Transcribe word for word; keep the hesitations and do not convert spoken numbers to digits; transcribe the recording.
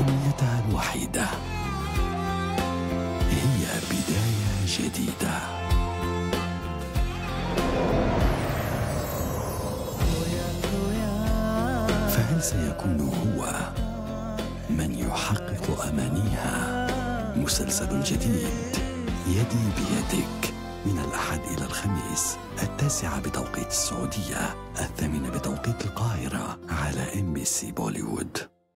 أمنيتها الوحيدة هي بداية جديدة. فهل سيكون هو من يحقق أمانيها؟ مسلسل جديد يدي بيدك من الأحد إلى الخميس التاسعة بتوقيت السعودية، الثامنة بتوقيت القاهرة على إم بي سي بوليوود.